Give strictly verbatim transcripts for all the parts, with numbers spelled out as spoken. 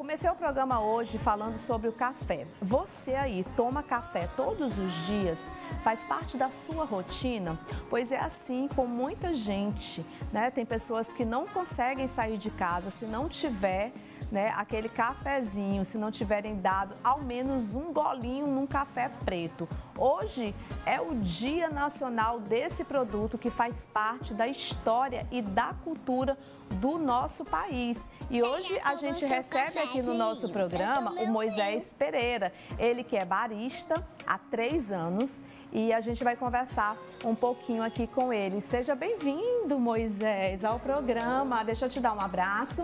comecei o programa hoje falando sobre o café. Você aí toma café todos os dias? Faz parte da sua rotina? Pois é assim com muita gente, né? Tem pessoas que não conseguem sair de casa se não tiver, né, aquele cafezinho, se não tiverem dado ao menos um golinho num café preto. Hoje é o Dia Nacional desse produto que faz parte da história e da cultura do nosso país. E hoje a gente recebe aqui no nosso programa o Moisés Pereira, ele que é barista há três anos e a gente vai conversar um pouquinho aqui com ele. Seja bem-vindo, Moisés, ao programa. Deixa eu te dar um abraço.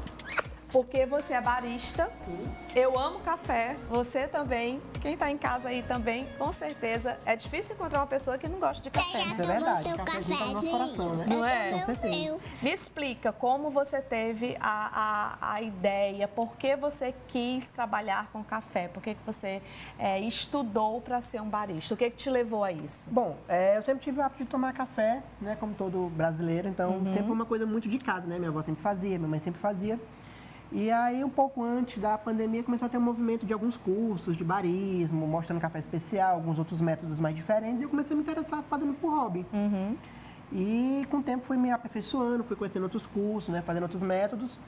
Porque você é barista, eu amo café, você também, quem está em casa aí também, com certeza, é difícil encontrar uma pessoa que não gosta de café, né? Isso é verdade, o cafezinho tá no nosso coração, né? Não é? Com certeza. Me explica como você teve a, a, a ideia, por que você quis trabalhar com café, por que que você é, estudou para ser um barista, o que que te levou a isso? Bom, é, eu sempre tive o hábito de tomar café, né, como todo brasileiro, então uhum. sempre foi uma coisa muito de casa, né? Minha avó sempre fazia, minha mãe sempre fazia. E aí, um pouco antes da pandemia, começou a ter um movimento de alguns cursos de barismo, mostrando café especial, alguns outros métodos mais diferentes, e eu comecei a me interessar fazendo por hobby. Uhum. E com o tempo fui me aperfeiçoando, fui conhecendo outros cursos, né, fazendo outros métodos,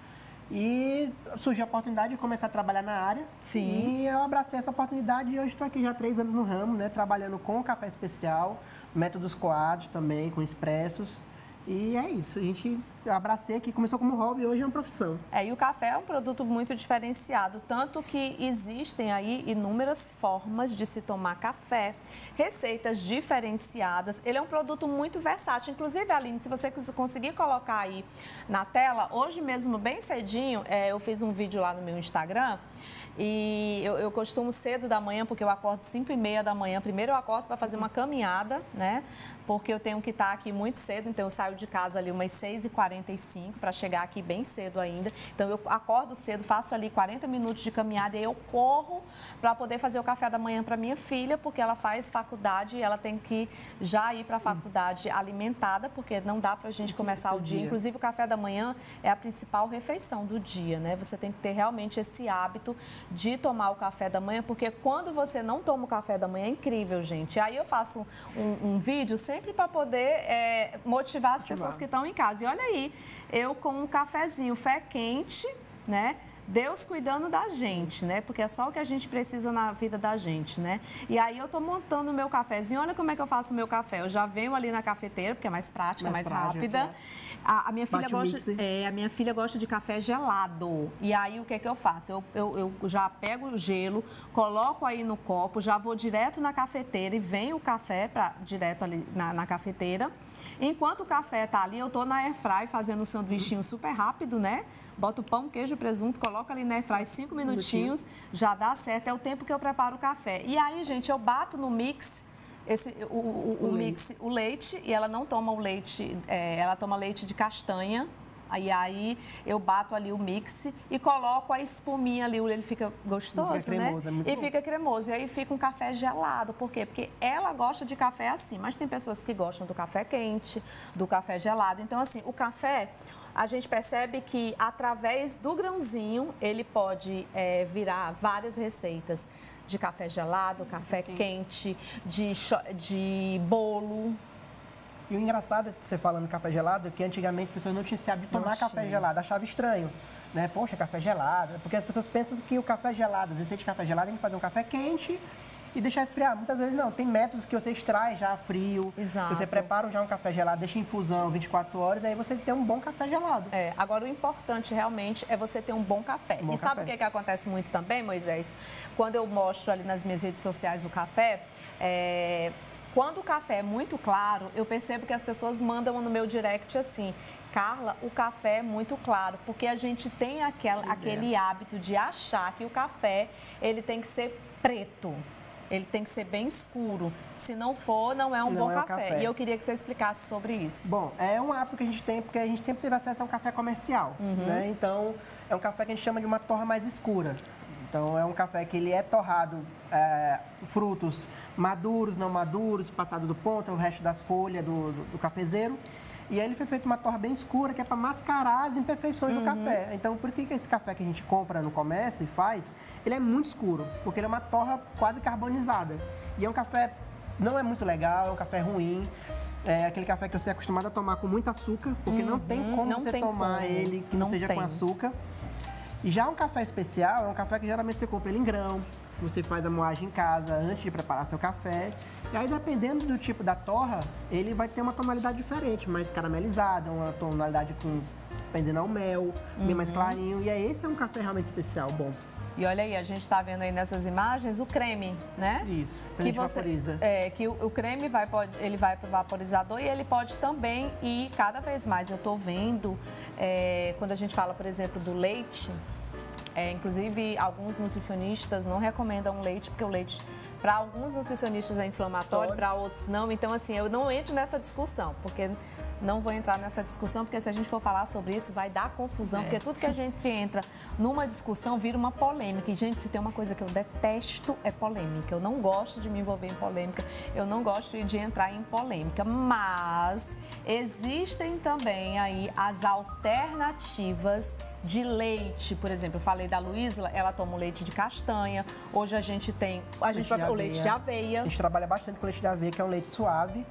e surgiu a oportunidade de começar a trabalhar na área. Sim. E eu abracei essa oportunidade e hoje estou aqui já há três anos no ramo, né, trabalhando com café especial, métodos coados também, com expressos. E é isso, a gente abracei aqui, começou como hobby e hoje é uma profissão. É, e o café é um produto muito diferenciado, tanto que existem aí inúmeras formas de se tomar café, receitas diferenciadas. Ele é um produto muito versátil. Inclusive, Aline, se você conseguir colocar aí na tela, hoje mesmo, bem cedinho, é, eu fiz um vídeo lá no meu Instagram. E eu, eu costumo cedo da manhã, porque eu acordo cinco e meia da manhã. Primeiro eu acordo para fazer uma caminhada, né? Porque eu tenho que estar aqui muito cedo, então eu saio de casa ali umas seis e quarenta e cinco para chegar aqui bem cedo ainda. Então eu acordo cedo, faço ali quarenta minutos de caminhada e eu corro para poder fazer o café da manhã para minha filha, porque ela faz faculdade e ela tem que já ir para a faculdade alimentada, porque não dá para a gente começar o dia. Inclusive o café da manhã é a principal refeição do dia, né? Você tem que ter realmente esse hábito de tomar o café da manhã, porque quando você não toma o café da manhã é incrível, gente. Aí eu faço um, um vídeo sempre para poder é, motivar as pessoas que estão em casa. E olha aí, eu com um cafezinho, fé quente, né? Deus cuidando da gente, né? Porque é só o que a gente precisa na vida da gente, né? E aí eu tô montando o meu cafezinho. Olha como é que eu faço o meu café. Eu já venho ali na cafeteira, porque é mais prática, mais, mais prática, rápida. É. A, a, minha filha gosta, é, a minha filha gosta de café gelado. E aí o que é que eu faço? Eu, eu, eu já pego o gelo, coloco aí no copo, já vou direto na cafeteira e venho o café pra, direto ali na, na cafeteira. Enquanto o café tá ali, eu tô na airfry fazendo um sanduichinho super rápido, né? Boto pão, queijo, presunto, coloco ali na airfry cinco minutinhos, já dá certo, é o tempo que eu preparo o café. E aí, gente, eu bato no mix, esse, o, o, o, o mix, leite. o leite, e ela não toma o leite, é, ela toma leite de castanha. Aí, aí eu bato ali o mix e coloco a espuminha ali, ele fica gostoso, né? Cremoso, é muito e bom. Fica cremoso. E aí fica um café gelado. Por quê? Porque ela gosta de café assim, mas tem pessoas que gostam do café quente, do café gelado. Então, assim, o café, a gente percebe que através do grãozinho, ele pode é, virar várias receitas de café gelado, café quente, de, de bolo. E o engraçado, você falando café gelado, é que antigamente as pessoas não tinham esse hábito de tomar café gelado, achava estranho, né? Poxa, café gelado, porque as pessoas pensam que o café gelado, as receitas de café gelado, a gente fazer um café quente e deixar esfriar. Muitas vezes não, tem métodos que você extrai já frio, Exato. Você prepara já um café gelado, deixa em infusão vinte e quatro horas, daí você tem um bom café gelado. É, agora o importante realmente é você ter um bom café. Um bom e sabe café. o que, que acontece muito também, Moisés? Quando eu mostro ali nas minhas redes sociais o café, é... Quando o café é muito claro, eu percebo que as pessoas mandam no meu direct assim, Carla, o café é muito claro, porque a gente tem aquela, aquele hábito de achar que o café ele tem que ser preto. Ele tem que ser bem escuro. Se não for, não é um não bom é café. café. E eu queria que você explicasse sobre isso. Bom, é um hábito que a gente tem, porque a gente sempre teve acesso a um café comercial, uhum. né? Então, é um café que a gente chama de uma torra mais escura. Então, é um café que ele é torrado, é, frutos maduros, não maduros, passado do ponto, o resto das folhas do, do, do cafezeiro. E aí ele foi feito uma torra bem escura, que é para mascarar as imperfeições Uhum. do café. Então, por isso que esse café que a gente compra no comércio e faz, ele é muito escuro, porque ele é uma torra quase carbonizada. E é um café, não é muito legal, é um café ruim. É aquele café que você é acostumado a tomar com muito açúcar, porque não tem como não você tem tomar como. ele que não, Não seja tem. com açúcar. E já um café especial é um café que geralmente você compra ele em grão, você faz a moagem em casa antes de preparar seu café. E aí, dependendo do tipo da torra, ele vai ter uma tonalidade diferente, mais caramelizada, uma tonalidade com pendendo ao mel, bem mais clarinho. E aí, esse é um café realmente especial, bom. E olha aí, a gente está vendo aí nessas imagens o creme, né? Isso, que a gente você, vaporiza. É, que o, o creme vai, pode, ele vai para o vaporizador e ele pode também ir cada vez mais. Eu estou vendo, é, quando a gente fala, por exemplo, do leite, é, inclusive alguns nutricionistas não recomendam leite, porque o leite, para alguns nutricionistas é inflamatório, para outros não. Então, assim, eu não entro nessa discussão, porque não vou entrar nessa discussão, porque se a gente for falar sobre isso, vai dar confusão, é. porque tudo que a gente entra numa discussão vira uma polêmica. E, gente, se tem uma coisa que eu detesto, é polêmica. Eu não gosto de me envolver em polêmica, eu não gosto de entrar em polêmica. Mas existem também aí as alternativas de leite. Por exemplo, eu falei da Luísa, ela toma o leite de castanha. Hoje a gente tem a gente vai, o leite de aveia. A gente trabalha bastante com leite de aveia, que é um leite suave.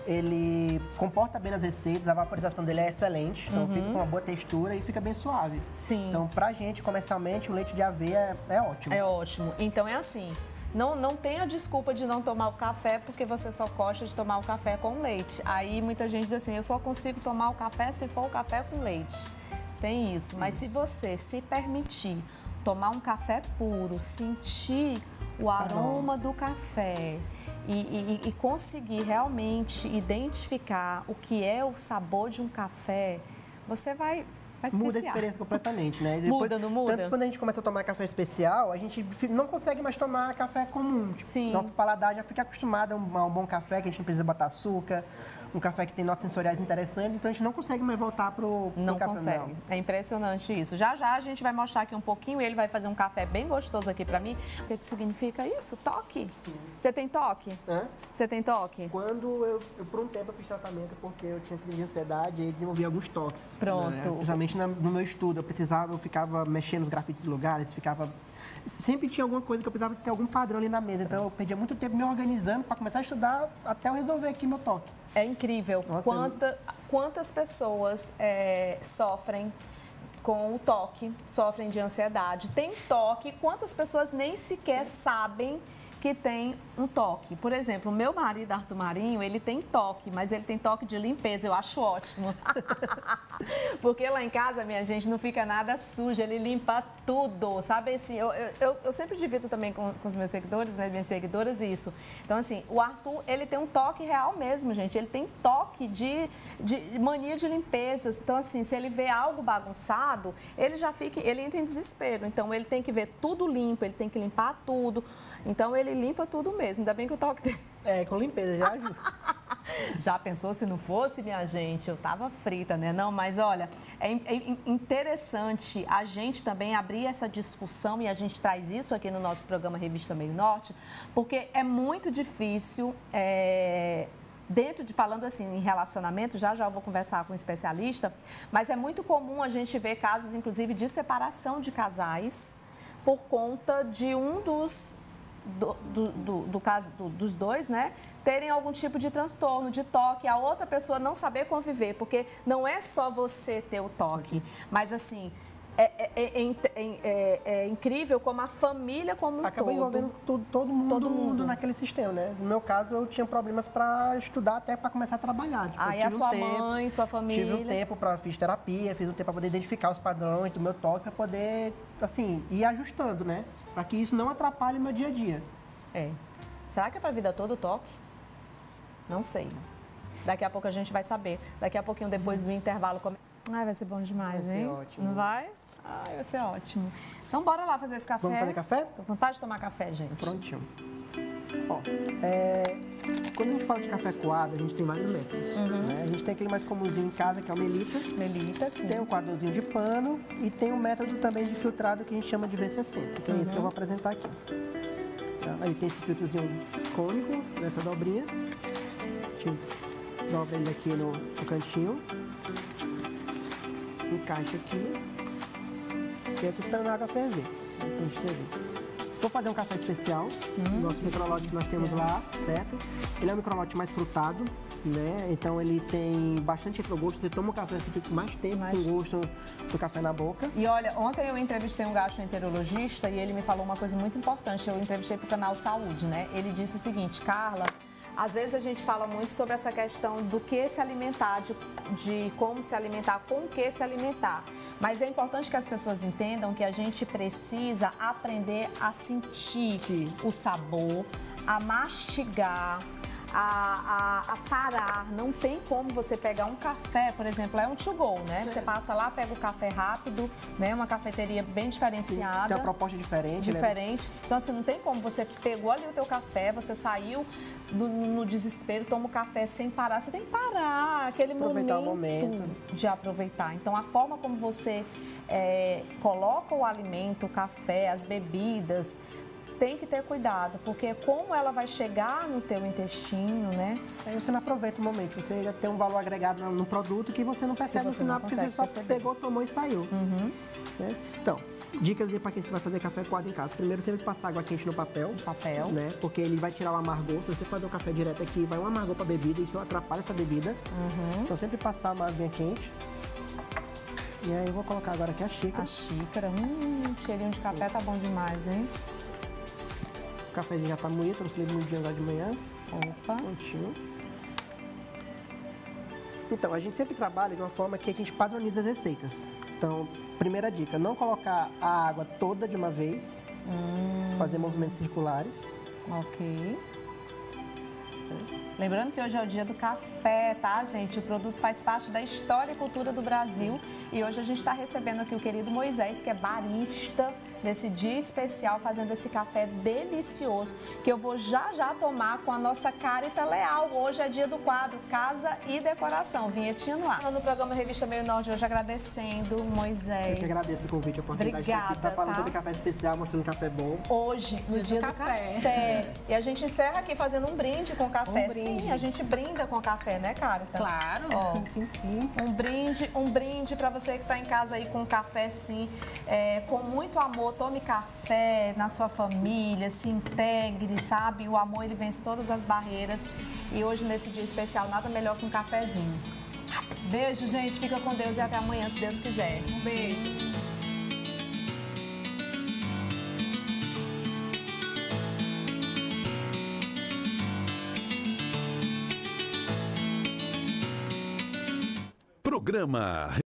Ele comporta bem nas receitas, a vaporização dele é excelente, então uhum. fica com uma boa textura e fica bem suave. Sim. Então, pra gente, comercialmente, o leite de aveia é, é ótimo. É ótimo. Então, é assim, não, não tenha desculpa de não tomar o café porque você só gosta de tomar o café com leite. Aí, muita gente diz assim, eu só consigo tomar o café se for o café com leite. Tem isso, mas se você se permitir tomar um café puro, sentir o aroma do café e, e, e conseguir realmente identificar o que é o sabor de um café, você vai, vai se Muda viciar. a experiência completamente, né? Depois, muda, não muda? Tanto quando a gente começa a tomar café especial, a gente não consegue mais tomar café comum. Sim. Nosso paladar já fica acostumado a um, a um bom café, que a gente não precisa botar açúcar. Um café que tem notas sensoriais interessantes, então a gente não consegue mais voltar pro, pro não café. Consegue. Não consegue. É impressionante isso. Já já a gente vai mostrar aqui um pouquinho e ele vai fazer um café bem gostoso aqui pra mim. O que, que significa isso? Toque? Sim. Você tem toque? Hã? Você tem toque? Quando eu, eu, por um tempo, eu fiz tratamento porque eu tinha crise de ansiedade e desenvolvi alguns toques. Pronto. Né? Principalmente no meu estudo, eu precisava, eu ficava mexendo nos grafites de lugares, ficava... Sempre tinha alguma coisa que eu precisava ter algum padrão ali na mesa, então eu perdia muito tempo me organizando para começar a estudar até eu resolver aqui meu toque. É incrível. Nossa, Quanta, eu... Quantas pessoas é, sofrem com o toque, sofrem de ansiedade, tem toque, quantas pessoas nem sequer sabem que tem um toque. Por exemplo, o meu marido, Arthur Marinho, ele tem toque, mas ele tem toque de limpeza, eu acho ótimo. Porque lá em casa, minha gente, não fica nada sujo, ele limpa tudo, sabe? Assim, eu, eu, eu sempre divido também com, com os meus seguidores, né, minhas seguidoras, isso. Então, assim, o Arthur, ele tem um toque real mesmo, gente, ele tem toque de, de mania de limpeza. Então, assim, se ele vê algo bagunçado, ele já fica, ele entra em desespero. Então, ele tem que ver tudo limpo, ele tem que limpar tudo. Então, ele limpa tudo mesmo. Ainda bem que o toque dele... É, com limpeza, já ajuda. Já pensou se não fosse, minha gente? Eu tava frita, né? Não, mas olha, é, é interessante a gente também abrir essa discussão e a gente traz isso aqui no nosso programa Revista Meio Norte, porque é muito difícil... É... Dentro de, falando assim, em relacionamento, já já eu vou conversar com um especialista, mas é muito comum a gente ver casos, inclusive, de separação de casais por conta de um dos... Do, do, do, do caso do, dos dois, né, terem algum tipo de transtorno, de toque, a outra pessoa não saber conviver, porque não é só você ter o toque, mas assim, é, é, é, é, é, é incrível como a família como um Acaba todo. envolvendo todo, todo, mundo, todo mundo naquele sistema, né? No meu caso, eu tinha problemas para estudar até para começar a trabalhar. Tipo, Aí a sua um mãe, tempo, sua família... Tive um tempo para fiz terapia, fiz um tempo para poder identificar os padrões do meu toque, para poder, assim, ir ajustando, né? Para que isso não atrapalhe o meu dia a dia. É. Será que é para a vida toda o toque? Não sei. Daqui a pouco a gente vai saber. Daqui a pouquinho, depois do intervalo... Come... Ai, vai ser bom demais, vai hein? Vai ser ótimo. Não vai? Ai, vai ser ótimo. Então, bora lá fazer esse café. Vamos fazer café? Tô com vontade de tomar café, gente. Prontinho. Ó, é, quando a gente fala de café coado, a gente tem vários métodos. Uhum. Né? A gente tem aquele mais comumzinho em casa, que é o Melita. Melita, sim. Tem um coadorzinho de pano e tem um método também de filtrado que a gente chama de V sessenta, que é uhum. esse que eu vou apresentar aqui. Tá? Aí tem esse filtrozinho cônico, nessa dobrinha. Deixa eu dobra ele aqui no, no cantinho. Encaixa aqui. E eu tô esperando a água ferver. Pra gente servir. Vou fazer um café especial. Hum, nosso microlote que nós temos lá, certo? Ele é um microlote mais frutado, né? Então ele tem bastante retrogosto. Você toma o café, você fica mais tempo mais... com o gosto do café na boca. E olha, ontem eu entrevistei um gastroenterologista e ele me falou uma coisa muito importante. Eu entrevistei pro canal Saúde, né? Ele disse o seguinte: Carla, às vezes a gente fala muito sobre essa questão do que se alimentar, de, de como se alimentar, com o que se alimentar. Mas é importante que as pessoas entendam que a gente precisa aprender a sentir o sabor, a mastigar, A, a, a parar. Não tem como você pegar um café, por exemplo, é um to go, né? Você passa lá, pega o café rápido, né? Uma cafeteria bem diferenciada. Tem uma proposta diferente, Diferente. Né? Então, assim, não tem como. Você pegou ali o teu café, você saiu do, no desespero, toma o café sem parar. Você tem que parar, aquele aproveitar momento, o momento de aproveitar. Então, a forma como você é, coloca o alimento, o café, as bebidas, tem que ter cuidado, porque como ela vai chegar no teu intestino, né? Aí você não aproveita o momento, você já tem um valor agregado no produto que você não percebe no final, porque você só perceber. Pegou, tomou e saiu. Uhum. Né? Então, dicas para quem você vai fazer café coado em casa. Primeiro, você tem que passar água quente no papel. Papel. Né? Porque ele vai tirar o amargor. Se você fazer o café direto aqui, vai um amargor para a bebida e isso atrapalha essa bebida. Uhum. Então, sempre passar uma aguinha quente. E aí, eu vou colocar agora aqui a xícara. A xícara. Hum, cheirinho de café tá bom demais, hein? O cafezinho já tá moído, transferido no dia lá de manhã. Opa. Prontinho. Então, a gente sempre trabalha de uma forma que a gente padroniza as receitas. Então, primeira dica, não colocar a água toda de uma vez. Hum. Fazer movimentos circulares. Ok. Lembrando que hoje é o dia do café, tá, gente? O produto faz parte da história e cultura do Brasil. E hoje a gente está recebendo aqui o querido Moisés, que é barista, nesse dia especial, fazendo esse café delicioso, que eu vou já já tomar com a nossa Carita Leal. Hoje é dia do quadro Casa e Decoração. Vinhetinha no ar. No programa Revista Meio Norte, hoje agradecendo Moisés. Eu que agradeço o convite, a oportunidade. Obrigada, de estar falando tá? sobre café especial, mostrando café bom. Hoje, no dia, dia do, do café. café. E a gente encerra aqui fazendo um brinde com café. Um brinde. Sim, a gente brinda com café, né, Carita? Claro. Ó, sim, sim. Um brinde, um brinde para você que está em casa aí com café, sim, é, com muito amor. Tome café na sua família, se integre, sabe? O amor, ele vence todas as barreiras. E hoje, nesse dia especial, nada melhor que um cafezinho. Beijo, gente. Fica com Deus e até amanhã, se Deus quiser. Um beijo. Programa